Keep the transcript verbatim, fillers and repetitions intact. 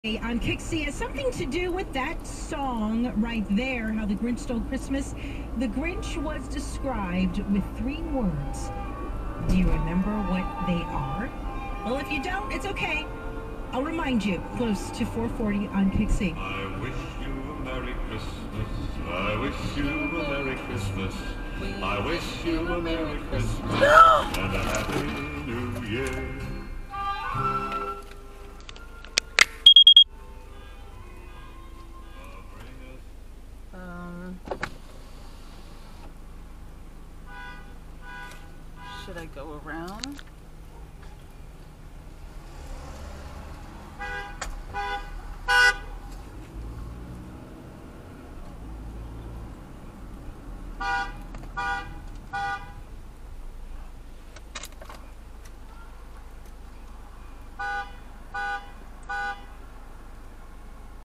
On Kixie has something to do with that song right there, How the Grinch Stole Christmas. The Grinch was described with three words. Do you remember what they are? Well, if you don't, it's okay. I'll remind you, close to four forty on Kixie. I wish you a Merry Christmas. I wish you a Merry Christmas. I wish you a Merry Christmas and a Happy New Year. Um, should I go around?